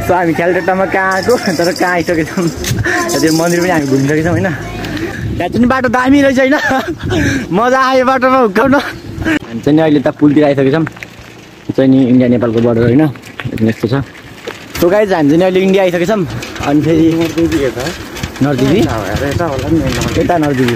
So हामी खेलटेटामा कहाँ आएको तर कहाँ आइसकेछौँ त्यो मन्दिर पनि हामी घुमिसकेछौँ होइन त्यहाँ चाहिँ बाटो दामी रहेछ होइन मजा आयो बाटोमा हुर्काउन हामी चाहिँ नि अहिले त पुलतिर आइसकेछौँ चाहिँ नि इन्डिया नेपालको बोर्डर होइन यस्तो छ सो गाइज हामी चाहिँ अहिले इन्डिया आइसकेछौँ अनि फेरि नर्दिवी यता नर्दिवी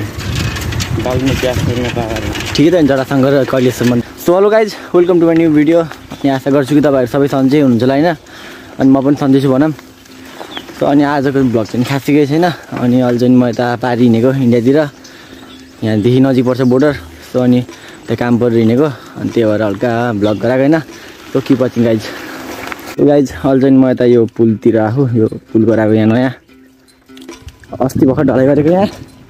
ठिकै त हुन्छ जरासँग कहिलेसम्म so hello guys welcome to my new video यहाँ आशा गर्छु कि तपाईँहरू सबै सन्चै हुनुहुन्छ होला होइन अनि म पनि सन्चै छु भनौँ सो अनि आजको भ्लग चाहिँ खासै केही छैन अनि अहिले चाहिँ म यता पारि हिँडेको इन्डियातिर यहाँदेखि नजिक पर्छ बोर्डर सो अनि त्यहाँ काम परेर हिँडेको अनि त्यही भएर हल्का भ्लग गराएको होइन so keep watching guys so guys अहिले चाहिँ म यता यो पुलतिर आएको यो पुल गराएको यहाँ नयाँ अस्ति भर्खर ढलाइ गरेको यहाँ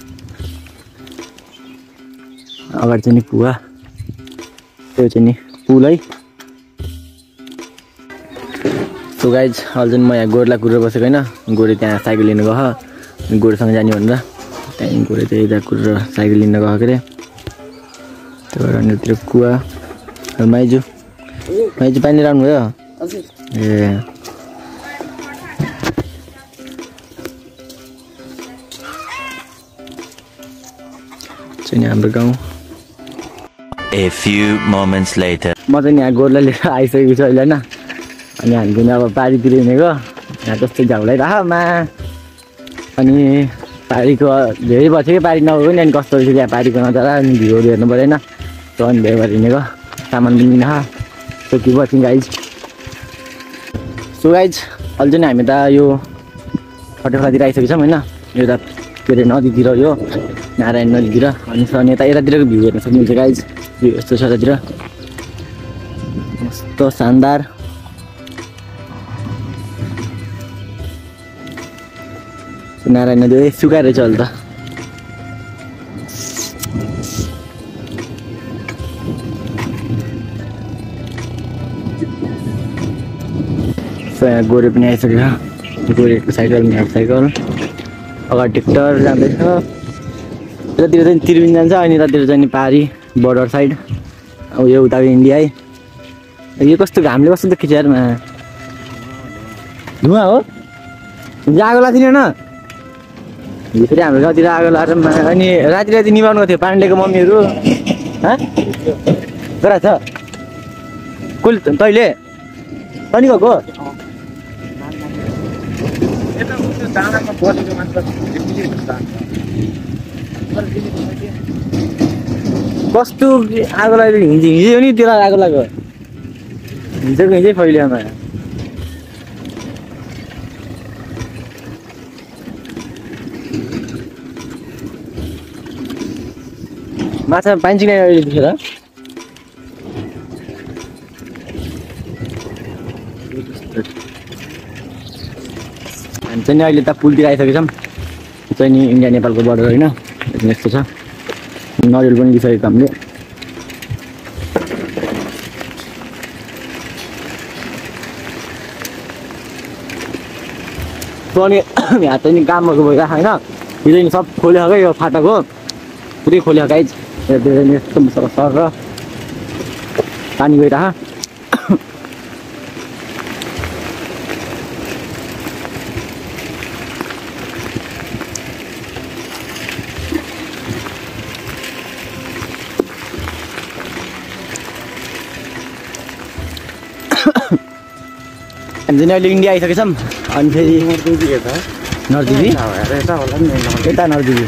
अगाडि चाहिँ नि पुवा त्यो चाहिँ नि पुल है सो गाइज अहिले चाहिँ म यहाँ गोरेलाई कुरेर बसेको होइन गोरे त्यहाँ साइकल लिनु गयो गोरेसँग जाने भनेर त्यहाँदेखि गोरे चाहिँ यता कुरेर साइकल लिन गएको के अरे त्यो भएर अन्यतिर कुवा माइजू पानी लिएर आउनुभयो ए चाहिँ हाम्रो गाउँ A few moments later म चाहिँ यहाँ गोरलाई लिएर आइसकेको छु अहिले होइन अनि हामी पनि अब पारीतिर हिँडेको यहाँ जस्तै झ्याउलाइरह मा अनि पारीको धेरै भयो कि पारी नगएको नि अनि कस्तो रहेछ त्यहाँ पारीको नजारा अनि भ्यूहरू हेर्नु परेन सो अनि धेरै भएर हिँडेको सामान पनि लिन सो कि बसिङ गाइज सो गाइज अहिले चाहिँ हामी त यो फटेखोलातिर आइसकेछौँ होइन यो त के अरे नदीतिर यो नारायण नदीतिर अनि यतातिरको भ्यू हेर्न सक्नुहुन्छ गाइज भ्यू यस्तो छ यतातिर कस्तो शानदार नारायण नदी सुकाएर रहेछ अहिले त यहाँ गोरे पनि आइसकेको छ गोरेको साइकल मेरो साइकल अगाडि ट्र्याक्टर जाँदैछ यतातिर चाहिँ त्रिवेणी जान्छ अनि यतातिर चाहिँ नि पारी बोर्डर साइड अब यो उता इन्डिया है यो कस्तो घामले कस्तो त खिचारमा धुवा हो आगो लाग्थ्यो न फेरि हाम्रो गाउँतिर आगो लाग्छ अनि राति राति निभाउनु थियो पाण्डेको मम्मीहरू कता छ कसले तैँले तनी गएको कस्तो आगो लाग्यो हिजो नि त्यसलाई आगो लाग्यो हिजोको हिजै फैलियोमा माछा पाइन्छ कि अहिले देखेर हामी चाहिँ नि अहिले त पुलतिर आइसकेछौँ चाहिँ नि इन्डिया नेपालको बोर्डर होइन यस्तो छ नरिवल पनि लिइसकेको हामीले अनि यहाँ चाहिँ नि कामहरू भइरहेको होइन हिजो नि सब खोल्यो क्या यो फाटाको पुरै खोल्यो गाइज यस्तो सर र पानी गइरह हामी चाहिँ अहिले इन्डिया आइसकेछौँ अनि फेरि नर्दिवी यता नर्दिवी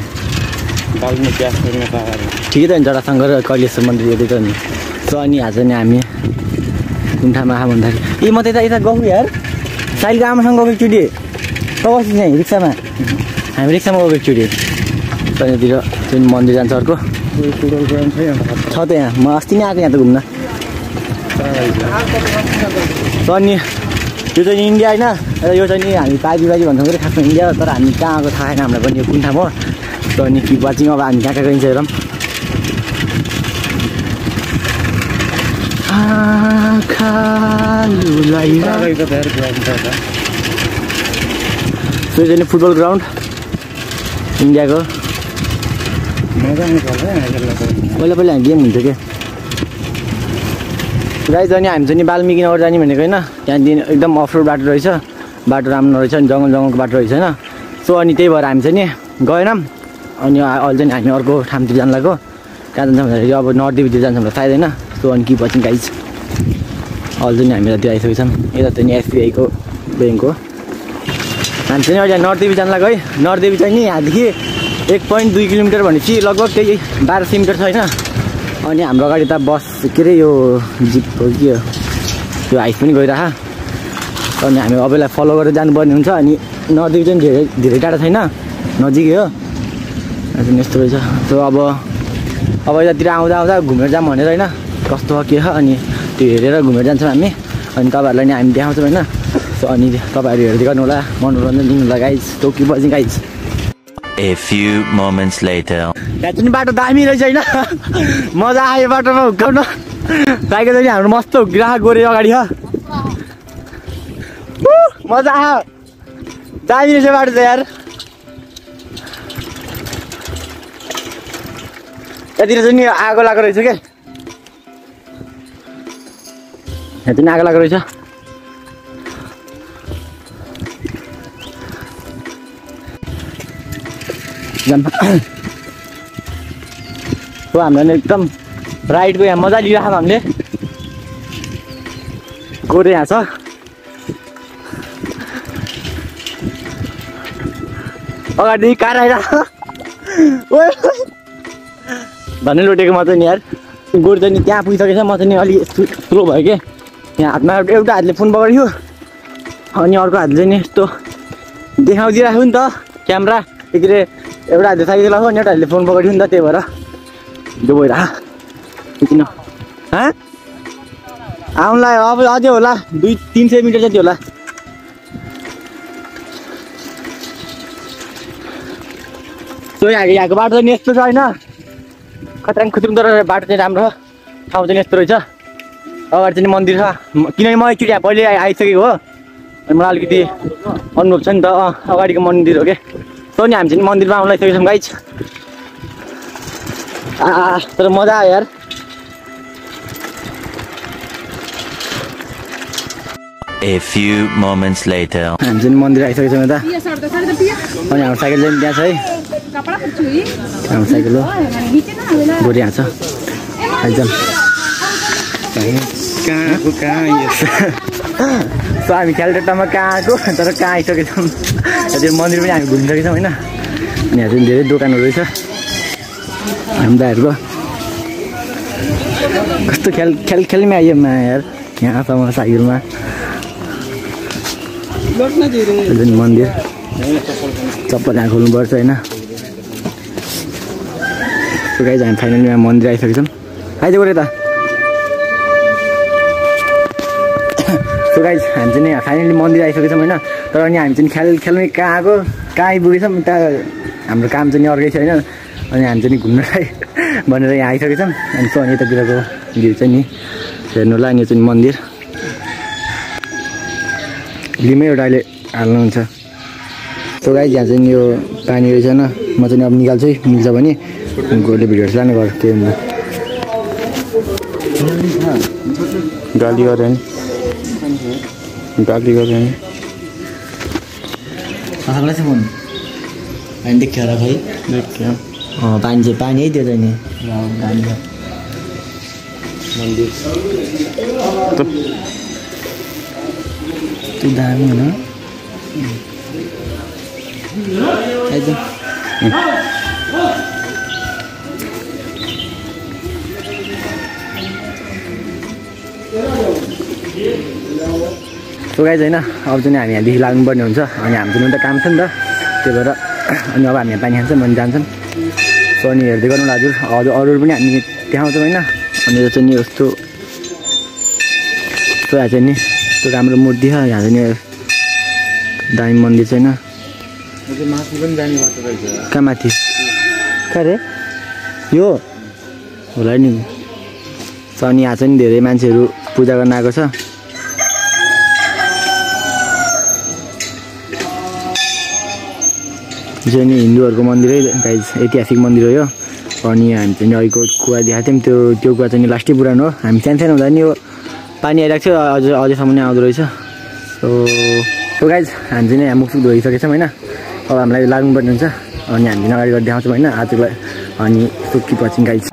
ठिकै त हुन्छ जरासँग कहिलेसम्म मन्दिर हेर्दै छ नि सो अनि आज नि हामी कुन ठाउँमा आएको भन्दाखेरि ए म त यता गएको यार साइलको आमासँग गएको एकचोटि कस्तो चाहिँ रिक्सामा हामी रिक्सामा गएको एकचोटि त्यहाँनिर चाहिँ मन्दिर जान्छ अर्को छ त यहाँ म अस्ति नै आएको यहाँ त घुम्न अनि यो चाहिँ इन्डिया होइन यो चाहिँ नि हामी पाजी भन्छौँ कि खासमा इन्डिया तर हामी कहाँ आएको थाहा छैन हामीलाई पनि यो कुन ठाउँ हो सो अनि किप वाचिङ अब हामी कहाँ कहाँ गइन्छ हेरौँ सो यो चाहिँ फुटबल ग्राउन्ड इन्डियाको पहिला पहिला गेम हुन्थ्यो क्या गाइज अनि हामी चाहिँ नि वाल्मिकी नगर जाने भनेको होइन त्यहाँदेखि एकदम अफ रोड बाटो रहेछ बाटो राम्रो नरहेछ नि जङ्गलको बाटो रहेछ होइन सो अनि त्यही भएर हामी चाहिँ नि गएनौँ अनि अहिले चाहिँ हामी अर्को ठाउँतिर जानु लाग्यो कहाँ जान्छ भन्दाखेरि अब नर्देवीतिर जान्छ भनेर थाहा छैन सो अनि के पछि गाइज अहिले चाहिँ हामी त्यो आइसकेको छौँ यता चाहिँ एसबिआईको ब्याङ्क हो हामी चाहिँ अहिले नर्देवी जानु लाग्यो है नर्देवी चाहिँ नि यहाँदेखि 1.2 किलोमिटर भनेपछि लगभग त्यही 1200 मिटर छ होइन अनि हाम्रो अगाडि त बस के अरे यो जिप हो कि यो हाइस पनि गइरह अनि हामी अब यसलाई फलो गरेर जानुपर्ने हुन्छ अनि नर्देवी चाहिँ धेरै टाढा छैन नजिकै हो यस्तो रहेछ सो अब यतातिर आउँदा घुमेर जाऊँ भनेर होइन कस्तो हो के हो अनि त्यो हेरेर घुमेर जान्छौँ हामी अनि तपाईँहरूलाई नि हामी देखाउँछौँ होइन सो अनि तपाईँहरू हेर्दै गर्नु होला मनोरञ्जन दिनु होला गाइज टोकी बजी guys A few moments later. यहाँ चाहिँ बाटो दामी रहेछ होइन मजा आयो बाटोमा हुर्काउन साइकल चाहिँ हाम्रो मस्त हुर्किरहेको गोरे अगाडि हो मजा आयो दामी रहेछ बाटो चाहिँ यार यतातिर चाहिँ नि आगो लगाएको रहेछ क्या यहाँ चाहिँ आगो लगाएको रहेछ हो हामीलाई एकदम राइडको यहाँ मजा लिइरहेको हामीले गोरे यहाँ छ अगाडिदेखि कार आइरहेको भन्ने लुटेको म चाहिँ नि यार गोरु चाहिँ नि त्यहाँ पुगिसकेछ म चाहिँ नि अलिक स्लो भयो कि यहाँ हातमा एउटा हातले फोन पक्रियो अनि अर्को हातले चाहिँ नि यस्तो देखाउँदिरहेको नि त क्यामेरा के अरे एउटा हातले साइकल चलाएको अनि एउटा हातले फोन पक्रियो नि त त्यही भएर जो भइरह किन आउनुलाई अब अझै होला 200-300 मिटर जति होला सो यहाँको बाटो चाहिँ यस्तो छ होइन खतराङ खुतरुङ तर बाटो चाहिँ राम्रो ठाउँ चाहिँ यस्तो रहेछ अगाडि चाहिँ मन्दिर छ किनकि म एकचोटि यहाँ पहिले आइसकेको हो अनि मलाई अलिकति अनुभव छ नि त अगाडिको मन्दिर हो क्या सो नि हामी चाहिँ मन्दिरमा आउनु लागिसकेको छौँ गाइज तर मजा आयो यार A few moments later. हामी चाहिँ मन्दिर आइसकेको छौँ यता अनि हाम्रो साइकल चाहिँ त्यहाँ छ है हाम्रो साइकल हो गोरी यहाँ छ आइजाम सो हामी क्यालकाटामा कहाँ आएको तर कहाँ आइसकेको छौँ त्यो मन्दिर पनि हामी घुमिसकेको छौँ होइन अनि यहाँ चाहिँ धेरै दोकानहरू रहेछ हामी दाइहरूको कस्तो खेलमै आइयो मा यार यहाँसम्म साइकलमा मन्दिर चप्पल यहाँ खोल्नुपर्छ होइन सो गाइज हामी फाइनली यहाँ मन्दिर आइसकेको छौँ आइज गऱ्यो त सो गाइज हामी चाहिँ यहाँ फाइनली मन्दिर आइसकेको छौँ होइन तर अनि हामी चाहिँ खेल्नै कहाँ आएको कहाँ आइपुगेछौँ उता हाम्रो काम चाहिँ अर्कै छ होइन अनि हामी चाहिँ घुम्नलाई भनेर यहाँ आइसकेको छौँ अनि सो अनि यतातिरको भ्यू चाहिँ नि हेर्नु होला अनि यो चाहिँ मन्दिर लिमै एउटा अहिले हाल्नुहुन्छ सो गाइज यहाँ चाहिँ यो पानी रहेछ होइन म चाहिँ अब निकाल्छु है मिल्छ भने गोले भिडियोहरू लाने गर्छु त्यो गाली गऱ्यो नि गाली गऱ्यो नि छ फोन पानी देख्यो होला खै देख्यो पानी चाहिँ पानी है त्यो चाहिँ नि पानी मन्दिर त्यो दामी होइन सो गाइज होइन अब चाहिँ हामी यहाँदेखि लाग्नुपर्ने हुन्छ अनि हाम्रो चाहिँ त काम छ नि त त्यही भएर अनि अब हामी यहाँ पानी खान्छौँ अनि जान्छौँ सो अनि हेर्दै गर्नु हजुर अरू पनि हामी देखाउँछौँ होइन अनि यो चाहिँ नि यस्तो सो यहाँ चाहिँ नि यस्तो राम्रो मूर्ति छ यहाँ चाहिँ नि दामी मन्दिर छैन माथि पनि जाने बाटो रहेछ कहाँ माथि कहाँ रे यो होला नि सो अनि यहाँ चाहिँ धेरै मान्छेहरू पूजा गर्न आएको छ यो चाहिँ नि हिन्दूहरूको मन्दिरै गाइज ऐतिहासिक मन्दिर हो यो अनि हामी चाहिँ अहिलेको कुवा देखाएको थियौँ त्यो कुवा चाहिँ लास्टै पुरानो हो हामी सानो सानो हुँदा नि यो पानी आइरहेको थियो अझैसम्म नै आउँदो रहेछ सो सो गाइज हामी चाहिँ यहाँ मुखसुख धोइसकेछौँ होइन। अब हामीलाई लाग्नुपर्ने हुन्छ अनि हामी अगाडि गरेर देखाउँछौँ होइन आजलाई अनि सुक्की पछि गाइज।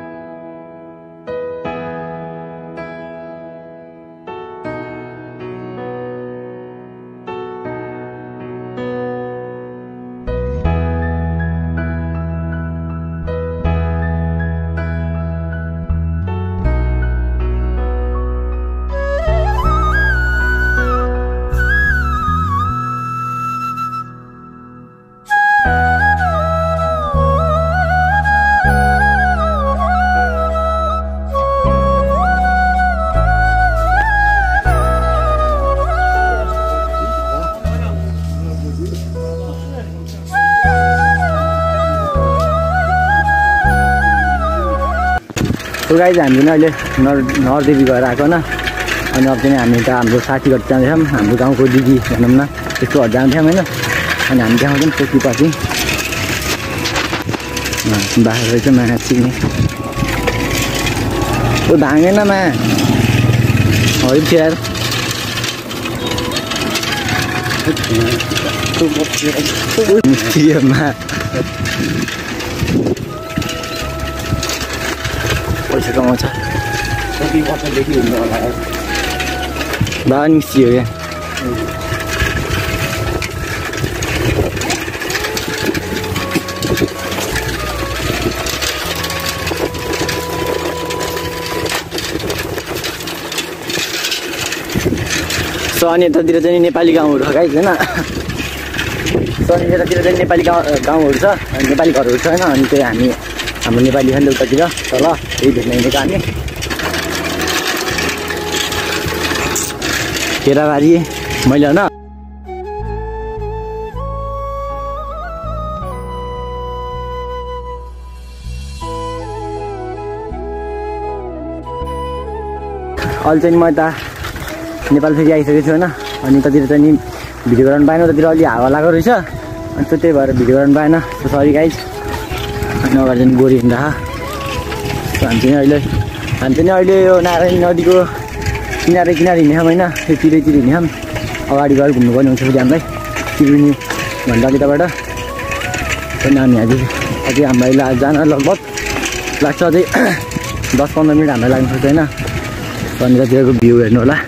सो गाइज हामी पनि अहिले नरदेवी गएर आएको न अनि अब चाहिँ हामी त हाम्रो साथीहरू जाँदैछौँ हाम्रो गाउँको दिदी भनौँ न त्यस्तोहरू जान्थ्यौँ होइन अनि हामी देखाउँछौँ त्यसपछि बाख्रा रहेछ मा चिक्ने ओ भाँगेन मा हरि थियो यार मा पैसा कमाउँछ बाबा निस्कियो क्या सो अनि यतातिर चाहिँ नेपाली गाउँहरू छ गाइज होइन। सो अनि यतातिर चाहिँ नेपाली गाउँहरू छ नेपाली घरहरू छ होइन अनि चाहिँ हामी हाम्रो नेपाली छ नि उतातिर तल त्यही भेट्न हिँडेको हामी केराबारी मैले होइन। अहिले चाहिँ म यता नेपाल फेरि आइसकेको छु होइन अनि यतातिर चाहिँ नि भिडियो गराउनु पाएन उतातिर अलि हावा लागेको रहेछ अनि त्यही भएर भिडियो गराउनु पाएन सरी गाइज। अनि अगाडि चाहिँ गोरी हिँड्दा हामी चाहिँ अहिले यो नारायणी नदीको किनारे हिँड्यौँ होइन त्यो तिरैतिर हिँड्यौँ अगाडि गएर घुम्नुपर्ने हुन्छ फेरि हामीलाई त्रिवेणी भन्दा अलिकताबाट अनि हामी अझै हामीलाई जान लगभग लाग्छ अझै 10-15 मिनट हामीलाई लाग्नु सक्छ होइन। अनि त्यतिरको भ्यू हेर्नु होला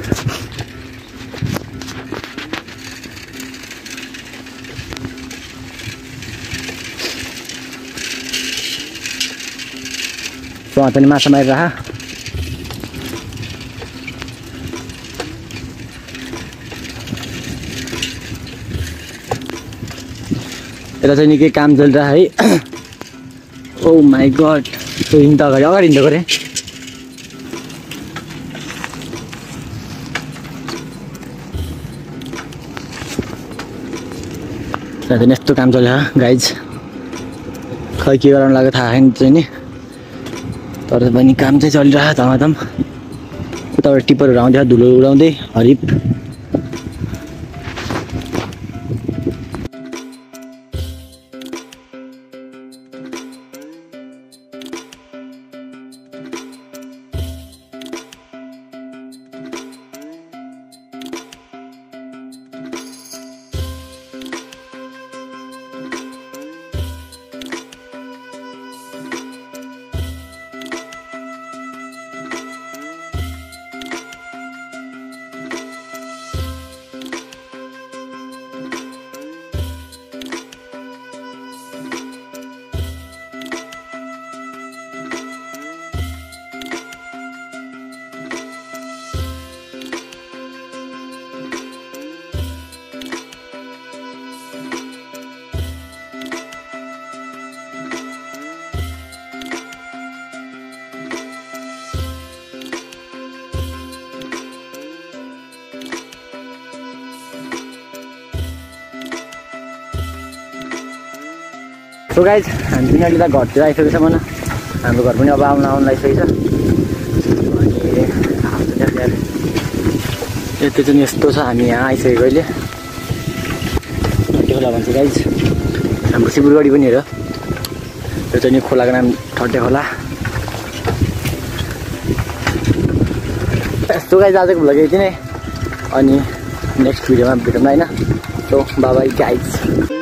वहाँ पनि माछा मारिरह यता चाहिँ निकै काम चलिरहेको है। ओ माई गड त्यो हिँड्दा अगाडि हिँड्दा गरे त्यहाँ यस्तो काम चलिरहेको गाइज खै के गराउनु लाग्यो थाहा छैन चाहिँ नि तर पनि काम चाहिँ चलिरहेको धमाधम उताबाट टिप्परहरू आउँदै धुलो उडाउँदै हरिप सो गाइज हामी पनि अहिले त घरतिर आइसकेको छ भन हाम्रो घर पनि अब आउन लागिसकेको छ अनि यति चाहिँ यस्तो छ हामी यहाँ आइसकेको अहिले ठट्टे खोला भन्छ गाइज हाम्रो सिलगढी पनि हेर यो चाहिँ नि खोलाको नाम ठट्टे खोला। यस्तो गाइज आजको भ्लग यति नै अनि नेक्स्ट भिडियोमा भेटौँ होइन सो बाई बाई गाइज